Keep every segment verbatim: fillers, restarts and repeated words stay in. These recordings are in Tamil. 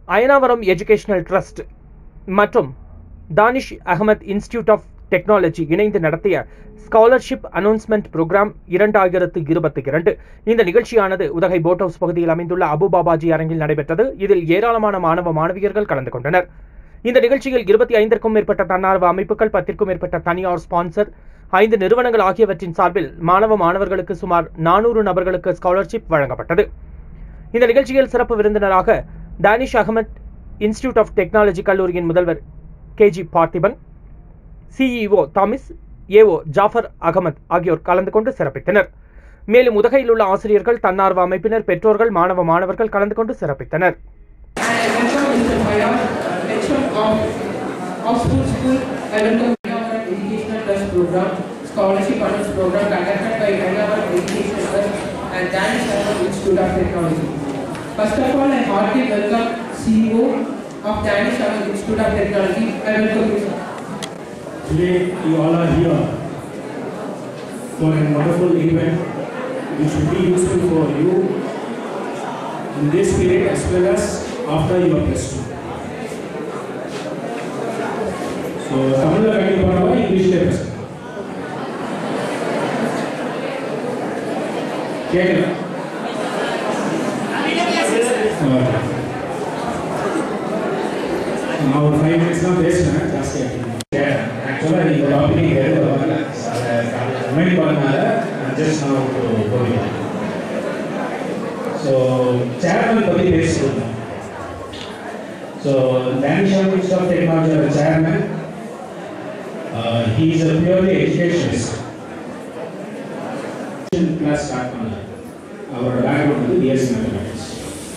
AINAVARAM EDUCATION AL TRUST மற்றும் DHAANISH AHMED Institute of Technology இணைந்து நடத்திய ஸ்காலர்ஷிப் அனௌன்ஸ்மெண்ட் புரோகிராம் இரண்டாயிரத்து இருபத்தி இரண்டு. இந்த நிகழ்ச்சியானது உதகை போட் ஹவுஸ் பகுதியில் அமைந்துள்ள அபு பாபாஜி அரங்கில் நடைபெற்றது. இதில் ஏராளமான மாணவ மாணவியர்கள் கலந்து கொண்டனர். இந்த நிகழ்ச்சியில் இருபத்தி ஐந்திற்கும் மேற்பட்ட தன்னார்வ அமைப்புகள், பத்திற்கும் மேற்பட்ட தனியார் ஸ்பான்சர், ஐந்து நிறுவனங்கள் ஆகியவற்றின் சார்பில் மாணவ மாணவர்களுக்கு சுமார் நானூறு நபர்களுக்கு ஸ்காலர்ஷிப் வழங்கப்பட்டது. இந்த நிகழ்ச்சியில் சிறப்பு விருந்தினராக Danish Ahmed Institute of Technology கல்லூரியின் முதல்வர் K G Parthiban, CEO Thamis, AO Jafar Ahmed ஆகியோர் கலந்து கொண்டு சிறப்பித்தனர். மேலும் உதகையில் உள்ள ஆசிரியர்கள், தன்னார்வ அமைப்பினர், பெற்றோர்கள், மாணவ மாணவர்கள் கலந்து கொண்டு சிறப்பித்தனர். Scholarship Honors Program conducted by AINAVARAM Education Al Trust and DHAANISH Institute of Technology. First of all, I heartily welcome C E O of DHAANISH Institute of Technology. I welcome you, sir. Today, you all are here for a wonderful event which will be useful for you in this period as well as after your plus two. So, Tamil la kadi parava, English le pesa. கேட்கல நான் ஒரு ஃபைவ் மினிட்ஸ் தான் பேசுகிறேன், ஜாஸ்தியாக ஆக்சுவலாக இந்த டாபிக் எழுத வரல, முன்னாடி பண்ணனால ஜஸ்ட் நான் போகிறேன். ஸோ சேர்மன் பற்றி பேசிட்டு ஸோ டானிஷ் இன்ஸ்டிடியூட் ஆஃப் டெக்னாலஜியோட chairman, he is a purely educationist. Class start பண்ணார். அவரோட பேக்ரவுண்ட் வந்து பிஎஸ்சி மேத்தமெட்டிக்ஸ்.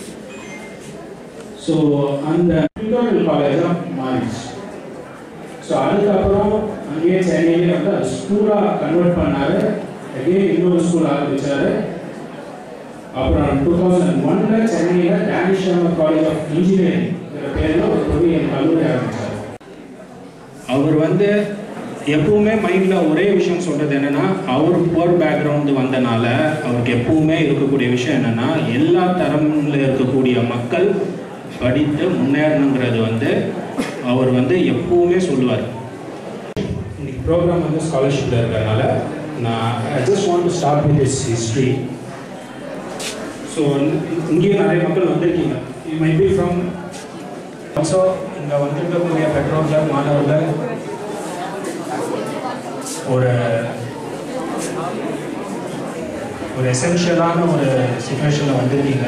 ஸோ அந்த டியூட்டோரியல் காலேஜாக மாறிடுச்சு. ஸோ அதுக்கப்புறம் அங்கேயே சென்னையிலே வந்து அது ஸ்கூலாக கன்வெர்ட் பண்ணார். அகெயின் இன்னொரு ஸ்கூல் ஆரம்பித்தார். அப்புறம் டூ தௌசண்ட் ஒன்னில் சென்னையில் டானிஷ் காலேஜ் ஆஃப் இன்ஜினியரிங் பேரில் ஒரு பெரிய கல்லூரி ஆரம்பித்தார். அவர் வந்து எப்பவுமே மைண்டில் ஒரே விஷயம் சொல்கிறது என்னென்னா, அவர் புவர் பேக்ரவுண்டு வந்தனால அவருக்கு எப்பவுமே இருக்கக்கூடிய விஷயம் என்னென்னா, எல்லா தரமில் இருக்கக்கூடிய மக்கள் படித்து முன்னேறணுங்கிறது வந்து அவர் வந்து எப்பவுமே சொல்லுவார். இன்னைக்கு ப்ரோக்ராம் வந்து ஸ்காலர்ஷிப்பில் இருக்கிறதுனால நான் I just want to start with this history. So இங்கேயும் நிறைய மக்கள் வந்திருக்கீங்க. You might be from also இங்கே வந்திருக்கக்கூடிய பெற்றோர்கள், மாணவர்கள் ஒரு ஒரு எசென்ஷியலான ஒரு சிச்சுவேஷனில் வந்திருக்கீங்க.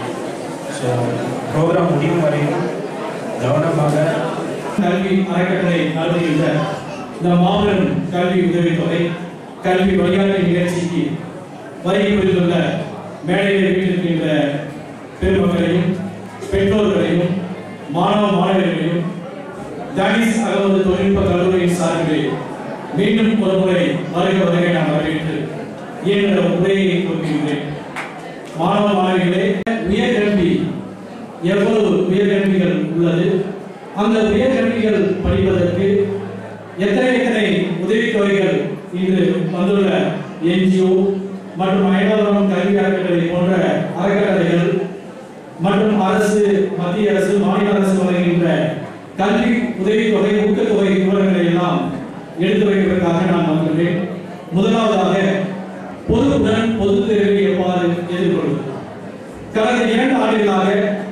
ஸோ ப்ரோக்ராம் முடியும் வரையும் கவனமாக கல்வி அறக்கட்டளை நடத்துகின்ற இந்த மாபெரும் கல்வி உதவித்தொகை கல்வி வழிகாட்டு நிகழ்ச்சிக்கு வருகை புரிந்துள்ள மேடையில் வீட்டிருக்கின்ற பெருமக்களையும், பெற்றோர்களையும், மாணவ மாணவர்களையும் டானிஷ் அகமது தொழில்நுட்ப கல்லூரியின் சார்பில் மீண்டும் ஒரு முறை வருக வருகை நான் வரவேற்று என்ற உரையை கொடுக்கின்றேன். மாணவ மாணவிகளே, உயர்கல்வி எவ்வளவு உயர்கல்விகள் உள்ளது, அந்த உயர்கல்விகள் படிப்பதற்கு எத்தனை எத்தனை உதவித்தொகைகள் இன்று வந்துள்ள என்ஜிஓ மற்றும் AINAVARAM கல்வி அறக்கட்டளை போன்ற அறக்கட்டளைகள் மற்றும் அரசு, மத்திய அரசு, மாநில அரசு வழங்குகின்ற கல்வி உதவித்தொகை, ஊக்கத்தொகை விவரங்களை எல்லாம் எடுத்து வைப்பதற்காக நான் வந்துள்ளேன். முதலாவதாக பொதுவுடன் பொது தேர்வை எவ்வாறு எதிர்கொள்வது. கடந்த இரண்டு ஆண்டுகளாக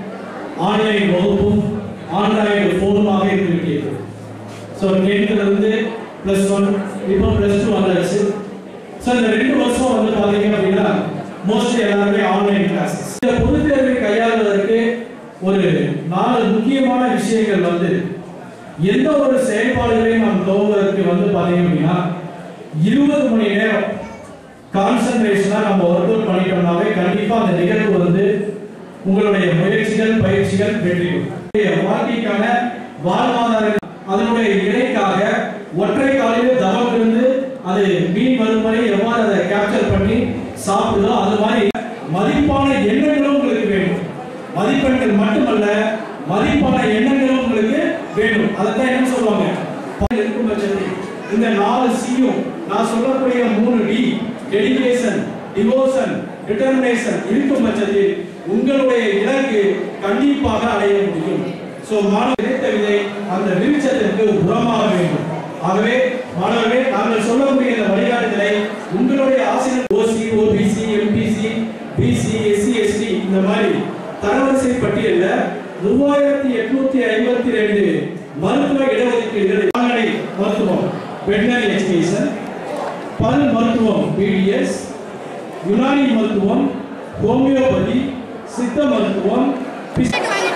ஆன்லைன் வகுப்பும் ஆண்ட்ராய்டு போனுமாக இருந்திருக்கிறது. ஸோ டென்த்திலிருந்து பிளஸ் ஒன், இப்போ பிளஸ் டூ வந்தாச்சு. ஸோ இந்த ரெண்டு வருஷம் வந்து பார்த்தீங்க அப்படின்னா மோஸ்ட்லி எல்லாருமே ஆன்லைன் கிளாஸஸ். இந்த பொது தேர்வை கையாளுவதற்கு ஒரு நாலு முக்கியமான விஷயங்கள் வந்து, எந்த ஒரு செயல்பாடுகளையும் நாம் துவங்குவதற்கு வந்து பார்த்தீங்க அப்படின்னா இருபது மணி நேரம் கான்சன்ட்ரேஷனாக நம்ம ஒர்க் அவுட் பண்ணிட்டோம்னாவே கண்டிப்பாக அந்த நிகழ்வு வந்து உங்களுடைய முயற்சிகள், பயிற்சிகள் வெற்றி பெறும். வாழ்க்கைக்கான வாழ்வாதார அதனுடைய இணைக்காக ஒற்றை காலையில் தவம் இருந்து அது மீன் வரும் வரை எவ்வாறு அதை கேப்சர் பண்ணி சாப்பிடுதோ அது மாதிரி மதிப்பான எண்ணங்களும் உங்களுக்கு வேண்டும். மதிப்பெண்கள் மட்டுமல்ல, மதிப்பான எண்ணங்களும் உங்களுக்கு வேண்டும். அதான் என்ன சொல்லுவாங்க, இருக்கும் பட்சத்தில் இந்த நாலு சியும் நான் சொல்லக்கூடிய மூணு டி, டெடிகேஷன், டிவோஷன், டிட்டர்மினேஷன் இருக்கும் பட்சத்தில் உங்களுடைய இலக்கு கண்டிப்பாக அடைய முடியும். சோ மாணவர் நினைத்த விதை அந்த விருட்சத்திற்கு உரமாக வேண்டும். ஆகவே மாணவர்களே, நாங்கள் சொல்லக்கூடிய இந்த வழிகாட்டுதலை உங்களுடைய ஆசிரியர் OC, OBC, MBC, BC, SC, ST இந்த மாதிரி தரவரிசை பட்டியலில் மூவாயிரத்தி எட்நூத்தி ஐம்பத்தி ரெண்டு மருத்துவ இடஒதுக்கீடுகள் கால்நடை மருத்துவம் வெட்டனரி எஜுகேஷன், பல் மருத்துவம் பிடிஎஸ், யுனானி மருத்துவம், ஹோமியோபதி, சித்த மருத்துவம்,